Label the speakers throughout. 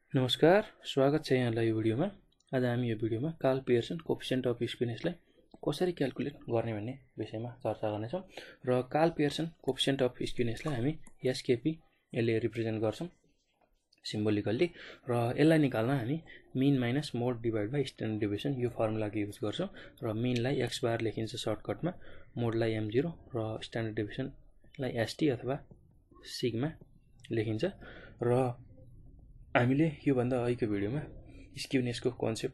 Speaker 1: नमस्कार, स्वागत छ यहाँलाई यो भिडियोमा। आज हामी यो भिडियोमा कार्ल पियर्सन कोएफिसिएन्ट अफ स्क्युनेसलाई कसरी क्याल्कुलेट गर्ने भन्ने विषयमा चर्चा गर्नेछौँ। र कार्ल पियर्सन कोएफिसिएन्ट अफ स्क्युनेसलाई हामी एसकेपी यसले रिप्रेजेन्ट गर्छौँ सिम्बोलिकल्ली। र यसलाई निकाल्न हामी mean minus mode divide by standard deviation यो फर्मुलाको युज गर्छौँ। र मिनलाई एक्स बार लेखिन्छ सर्टकटमा, मोडलाई m0 र स्ट्यान्डर्ड डेभिएसनलाई st अथवा सिग्मा लेखिन्छ। र हामीले योभन्दा अघिको भिडियोमा स्क्युनेसको कन्सेप्ट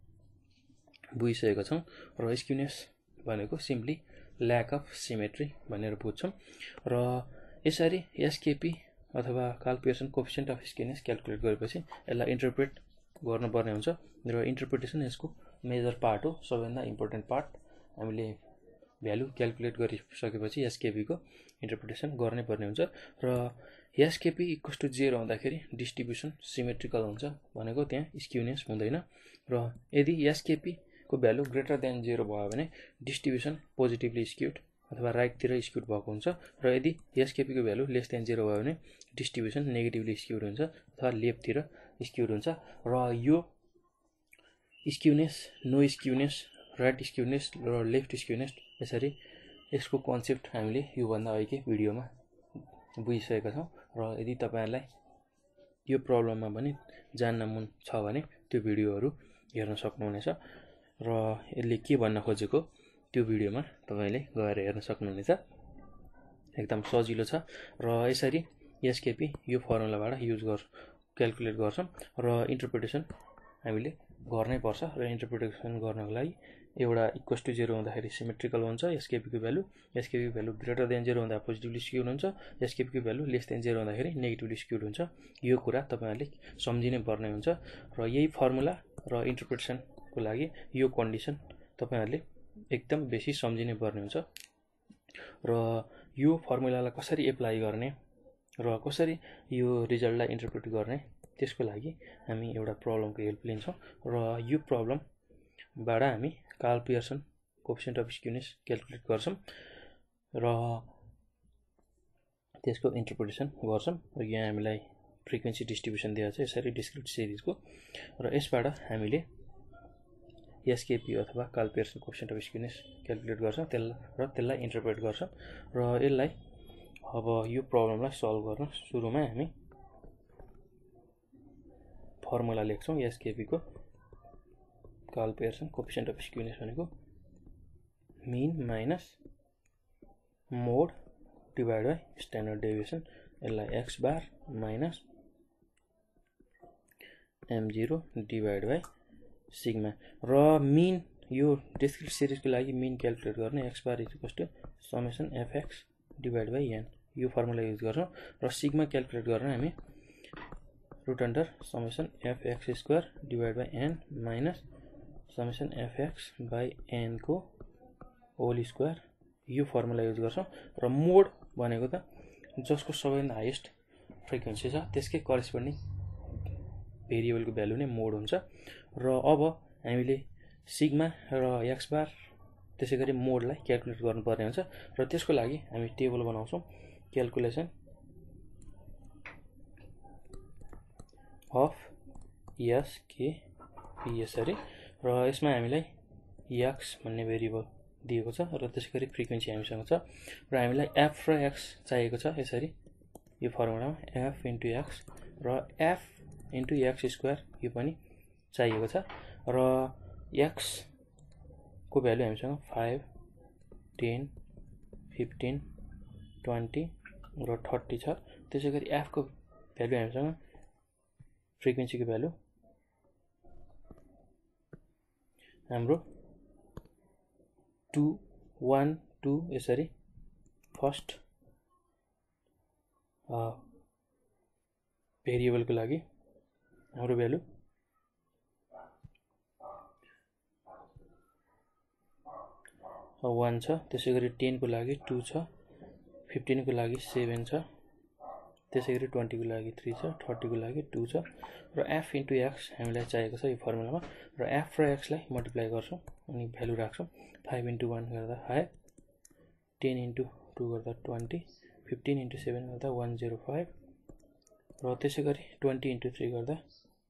Speaker 1: बुझिसकेका छौँ। र स्क्युनेस भनेको सिम्पली ल्याक अफ सिमेट्री भनेर बुझ्छौँ। र यसरी एसकेपी अथवा Karl Pearson coefficient of skewness calculate गरेपछि यसलाई इन्टरप्रेट गर्नुपर्ने हुन्छ। र इन्टरप्रिटेसन यसको मेजर पार्ट हो, सबैभन्दा इम्पोर्टेन्ट पार्ट। हामीले भ्यालु क्याल्कुलेट गरिसकेपछि एसकेपीको इन्टरप्रिटेसन गर्नै पर्ने हुन्छ। र एसकेपी इक्वल्स टु 0 हुँदाखेरि डिस्ट्रिब्युसन सिमेट्रिकल हुन्छ, भनेको त्यहाँ स्क्युनेस हुँदैन। र यदि एसकेपी को भ्यालु ग्रेटर देन 0 भयो भने डिस्ट्रिब्युसन पोजिटिभली स्क्युड अथवा राइटतिर स्क्युड भएको हुन्छ। र यदि एसकेपी को भ्यालु लेस देन 0 भयो भने डिस्ट्रिब्युसन नेगेटिभली स्क्युड हुन्छ अथवा लेफ्टतिर स्क्युड हुन्छ। र यो skewness, no skewness, right skewness र लेफ्ट स्क्युनेस, यसरी यसको कन्सेप्ट हामीले योभन्दा अघिकै भिडियोमा बुझिसकेका छौँ। र यदि तपाईहरुलाई यो प्रब्लममा पनि जान्न मन छ भने त्यो भिडियोहरू हेर्न सक्नुहुनेछ। र यसले के भन्न खोजेको त्यो भिडियोमा तपाईले गएर हेर्न सक्नुहुनेछ। एकदम सजिलो छ। र यसरी एसकेपी यो फर्मुलाबाट क्याल्कुलेट गर्छौँ। र इन्टरप्रिटेसन हामीले गर्नै पर्छ। र इन्टरप्रिटेसन गर्नको लागि एउटा इक्वल्स टु 0 हुँदाखेरि सिमेट्रिकल हुन्छ एसकेपी को भ्यालु, एसकेपी को भ्यालु ग्रेटर देन 0 हुँदा पोजिटिभली स्क्युड हुन्छ, एसकेपी को भ्यालु लेस देन 0 हुँदाखेरि नेगेटिभली स्क्युड हुन्छ। यो कुरा तपाईहरुले सम्झिनै पर्ने हुन्छ। र यही फर्मुला र इन्टरप्रिटेसनको लागि यो कन्डिसन तपाईहरुले एकदम बेसी सम्झिनै पर्ने हुन्छ। र यो फर्मुलालाई कसरी एप्लाई गर्ने र कसरी यो रिजल्टलाई इन्टरप्रेट गर्ने, त्यसको लागि हामी एउटा प्रब्लमको हेल्प लिन्छौँ। र यो प्रब्लमबाट हामी Karl Pearson coefficient of skewness calculate गर्छौँ र त्यसको इन्टरप्रिटेसन गर्छौँ। र यहाँ हामीलाई फ्रिक्वेन्सी डिस्ट्रिब्युसन दिएको छ यसरी डिस्क्रिट सिरिजको। र यसबाट हामीले एसकेपी अथवा Karl Pearson coefficient of skewness calculate गर्छौँ र त्यसलाई इन्टरप्रेट गर्छौँ। र यसलाई अब यो प्रब्लमलाई सल्भ गर्न सुरुमा हामी फर्मुला लेख्छौँ एसकेपी को Karl Pearson coefficient of skewness भनेको mean minus mode divide by standard deviation, यसलाई X bar minus m0 divide by sigma. र मिन यो डिस्क्रिट सिरिजको लागि मिन क्याल्कुलेट गर्ने X bar equals to summation FX divide by N, यो formula use गर्छौँ। र सिग्मा क्याल्कुलेट गर्न हामी root under summation FX square divide by N minus summation FX by N को होल स्क्वायर, यो फर्मुला युज गर्छौँ। र मोड भनेको त जसको सबैभन्दा हाइएस्ट फ्रिक्वेन्सी छ त्यसकै करेस्पोन्डिङ भेरिएबलको भ्यालु नै मोड हुन्छ। र अब हामीले सिग्मा र एक्स बार त्यसै गरी मोडलाई क्याल्कुलेट गर्नुपर्ने हुन्छ। र त्यसको लागि हामी टेबल बनाउँछौँ, क्याल्कुलेसन अफ एसकेपी यसरी। र यसमा हामीलाई एक्स भन्ने भेरिएबल दिएको छ र त्यसै गरी फ्रिक्वेन्सी हामीसँग छ। र हामीलाई एफ र एक्स चाहिएको छ यसरी यो फर्मुलामा एफ इन्टु एक्स र एफ इन्टु एक्स स्क्वायर यो पनि चाहिएको छ। र एक्स को भ्यालु हामीसँग 5, 10, 15, 20 र 30 छ। त्यसै गरी एफ को भ्यालु हामीसँग फ्रिक्वेन्सीको भ्यालु हाम्रो 2, 1, 2 यसरी फर्स्ट भेरिएबलको लागि हाम्रो भ्यालु 1 छ। त्यसै गरी 10 को लागि 2 छ, 15 को लागि 7 छ, त्यसै गरी 20 को लागि 3 छ, 30 को लागि 2 छ। र एफ इन्टु एक्स हामीलाई चाहिएको छ यो फर्मुलामा। र एफ र एक्सलाई मल्टिप्लाई गर्छौँ अनि भ्यालु राख्छौँ। 5 इन्टु 1 गर्दा 5, 10 इन्टु 2 गर्दा 20, 15 इन्टु 7 गर्दा 105 र त्यसै गरी 20 इन्टु 3 गर्दा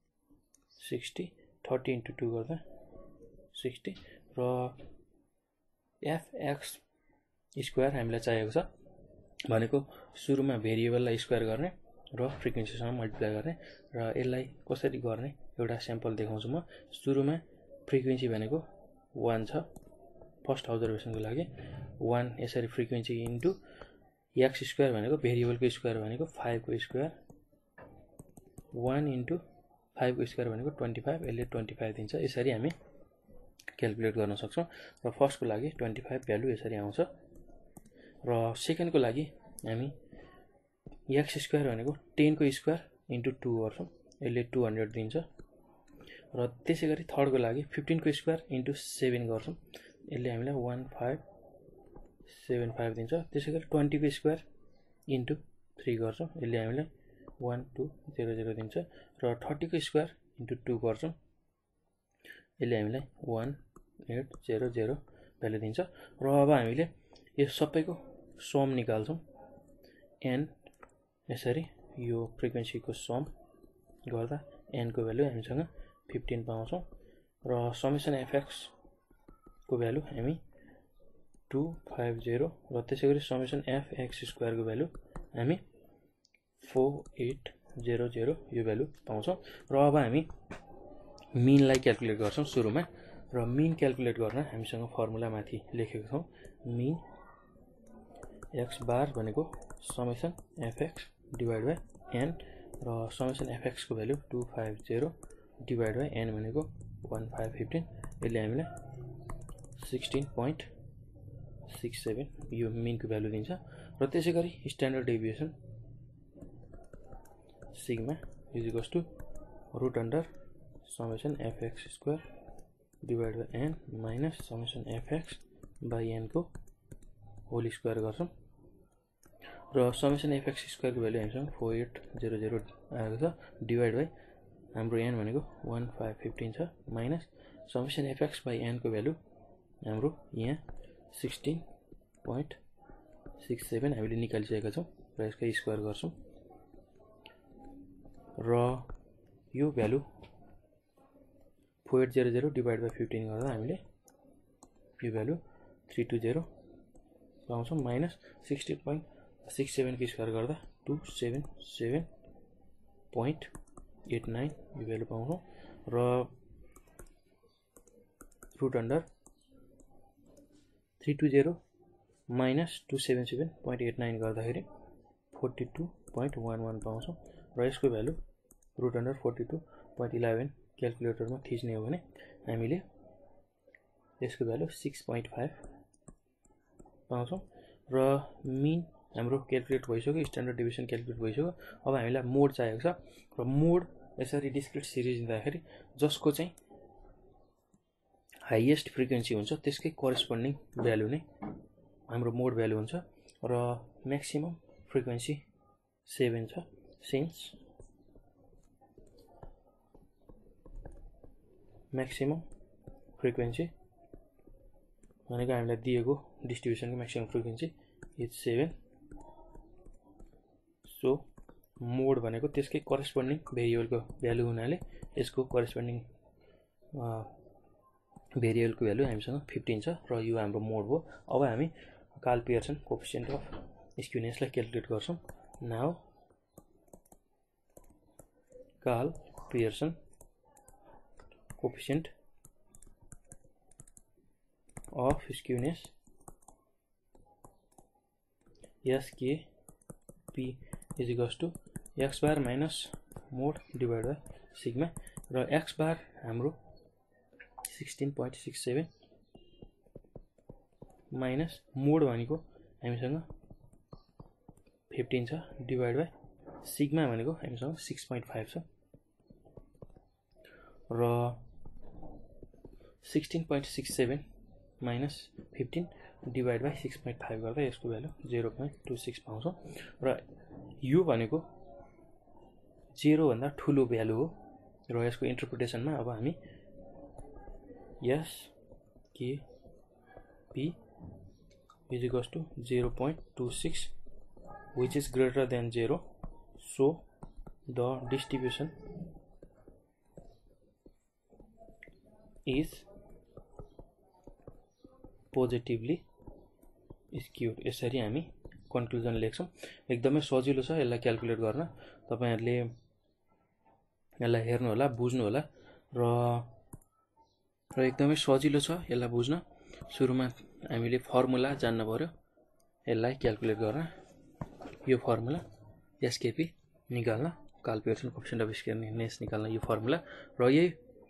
Speaker 1: 60 30 into 2 गर्दा 60 र fx स्क्वायर हामीलाई चाहिएको छ भनेको सुरुमा भेरिएबललाई स्क्वायर गर्ने र फ्रिक्वेन्सीसँग मल्टिप्लाई गर्ने र यसलाई कसरी गर्ने एउटा स्याम्पल देखाउँछु म सुरुमा फ्रिक्वेन्सी भनेको 1 छ फर्स्ट अब्जर्भेसनको लागि 1 यसरी फ्रिक्वेन्सी इन्टु x स्क्वायर भनेको भेरिएबलको स्क्वायर भनेको 5 को स्क्वायर 1 इन्टु 5 को स्क्वायर भनेको 25 यसले 25 दिन्छ यसरी हामी क्याल्कुलेट गर्न सक्छौं र फर्स्टको लागि 25 भ्यालु यसरी आउँछ र सेकेन्डको लागि हामी x स्क्वायर भनेको 10 को स्क्वायर इन्टु 2 गर्छौं यसले 200 दिन्छ र त्यसैगरी थर्डको लागि 15 को स्क्वायर इन्टु 7 गर्छौं यसले हामीलाई 1575 दिन्छ त्यसैगरी 20 को स्क्वायर इन्टु 3 गर्छौं यसले हामीलाई 1200 दिन्छ र 30 को स्क्वायर इन्टु 2 गर्छौं यसले हामीलाई 1800 भ्यालु दिन्छ र अब हामीले यो सबैको सम निकाल्छौं n यसरी यो फ्रिक्वेन्सीको सम गर्दा n को भ्यालु हामीसँग 15 पाउँछौं र समेसन fx को भ्यालु हामी 250 र त्यसैगरी समेसन fx स्क्वायर को भ्यालु हामी 4800 यो भ्यालु पाउँछौं र अब हामी मीन लाई क्याल्कुलेट गर्छौं सुरुमा र मीन क्याल्कुलेट गर्न हामीसँग फर्मुला माथि लेखेको छौं मीन x बार भनेको summation fx divide by n र समेसन fx को भ्यालु 250 डिवाइड बाइ n भनेको 1515 यसले हामीलाई 16.67 यो मीन को भ्यालु दिन्छ र त्यसैगरी standard deviation sigma is equals to root under summation fx square divide by n minus summation fx by n को होल स्क्वायर गर्छौं र समेसन fx स्क्वायर को भ्यालु हामीसँग 4800 आएको छ डिवाइड बाइ हाम्रो n भनेको 1515 छ minus summation fx by n को भ्यालु हाम्रो यहाँ 16.67 हामीले निकालिसकेका छौं र यसको स्क्वायर गर्छौं र यो भ्यालु 4800 डिवाइड बाइ 15 गर्दा हामीले यो भ्यालु 320 पाउँछौं माइनस 16.67 को स्क्वायर गर्दा 277.89 यो भ्यालु पाउँछौं र रुट अन्डर 320 माइनस 277.89 गर्दाखेरि 42.11 पाउँछौं र यसको भ्यालु रुट अन्डर 42.11 क्याल्कुलेटरमा थिच्ने हो भने हामीले यसको भ्यालु 6.5 पाउँछौं र मीन हाम्रो क्याल्कुलेट भइसक्यो स्ट्यान्डर्ड डेभिएसन क्याल्कुलेट भइसक्यो अब हामीलाई मोड चाहिएको छ र मोड यसरी डिस्क्रिट सिरिज दिँदाखेरि जसको चाहिँ हाईएस्ट फ्रिक्वेन्सी हुन्छ त्यसकै करेस्पोन्डिङ भ्यालु नै हाम्रो मोड भ्यालु हुन्छ र म्याक्सिमम फ्रिक्वेन्सी 7 छ सिन्स म्याक्सिमम फ्रिक्वेन्सी भनेको हामीलाई दिएको डिस्ट्रिब्युसनको maximum frequency is 7 so mode भनेको त्यसकै करेस्पोन्डिङ भेरिएबलको भ्यालु हुनाले यसको करेस्पोन्डिङ भेरिएबलको भ्यालु हामीसँग 15 छ र यो हाम्रो मोड हो अब हामी कार्ल पियर्सन कोएफिसिएन्ट अफ स्क्युनेसलाई क्याल्कुलेट गर्छौं now Karl Pearson coefficient of skewness SKP is equals to x bar minus mod divided by sigma र x bar हाम्रो 16.67 माइनस मोड भनेको हामीसँग 15 छ डिवाइड बाइ सिग्मा भनेको हामीसँग 6.5 छ र 16.67 माइनस 15 डिवाइड बाइ 6.5 गर्दा यसको भ्यालु 0.26 पाउँछौं र यो भनेको 0 भन्दा ठूलो भ्यालु हो र यसको इन्टरप्रिटेसनमा अब हामी SKP is equals to 0.26 which is greater than 0 so the distribution is positively skewed. यसरी हामी कन्क्लुजन लेख्छौँ। एकदमै सजिलो छ यसलाई क्याल्कुलेट गर्न। तपाईहरुले यसलाई हेर्नु होला, बुझ्नु होला र एकदमै सजिलो छ यसलाई बुझ्न। सुरुमा हामीले फर्मुला जान्न पर्यो यसलाई क्याल्कुलेट गर्न। यो फर्मुला एसकेपी निकाल्न, Karl Pearson coefficient of skewness निकाल्न यो फर्मुला, र यही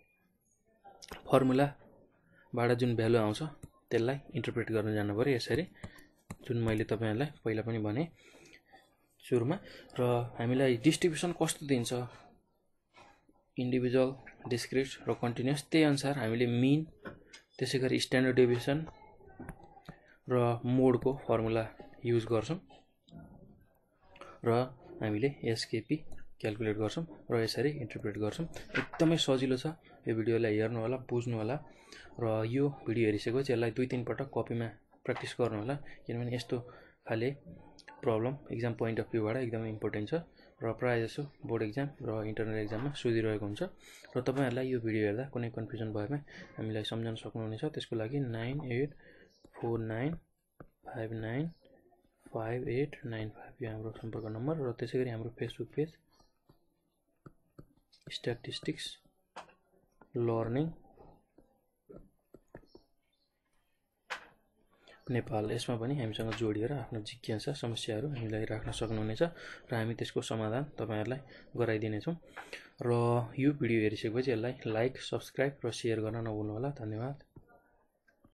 Speaker 1: फर्मुलाबाट जुन भ्यालु आउँछ त्यसलाई इन्टरप्रेट गर्न जानु पर्यो यसरी, जुन मैले तपाईहरुलाई पहिला पनि भने सुरुमा। र हामीलाई डिस्ट्रिब्युसन कस्तो दिन्छ, इन्डिभिजुअल, डिस्क्रिट र कन्टिन्युअस, त्यही अनुसार हामीले मिन, त्यसैगरी स्ट्यान्डर्ड डेभिएसन र मोडको फर्मुला युज गर्छौं र हामीले एसकेपी क्याल्कुलेट गर्छौं र यसरी इन्टरप्रेट गर्छौं। एकदमै सजिलो छ। यो भिडियोलाई हेर्नु होला, बुझ्नु होला र यो भिडियो हेरिसकेपछि यसलाई 2-3 पटक कपीमा प्र्याक्टिस गर्नु होला, किनभने यस्तो खाले प्रब्लम एक्जाम पोइन्ट अफ भ्यूबाट एकदमै इम्पोर्टेन्ट छ र प्रायः जसो बोर्ड एक्जाम र इन्टरनल एक्जाममा सोधिरहेको हुन्छ। र तपाईहरुलाई यो भिडियो हेर्दा कुनै कन्फ्युजन भएमा हामीलाई सम्झाउन सक्नुहुनेछ। त्यसको लागि 9849595895 यो हाम्रो सम्पर्क नम्बर र त्यसैगरी हाम्रो Facebook page statistics learning Nepal, यसमा पनि हामीसँग जोडिएर आफ्नो जिज्ञासा समस्याहरू हामीलाई राख्न सक्नुहुनेछ र हामी त्यसको समाधान तपाईहरुलाई गराइदिनेछौँ। र यो भिडियो हेरिसकेपछि यसलाई लाइक, सब्स्क्राइब र शेयर गर्न नभुल्नु होला। धन्यवाद।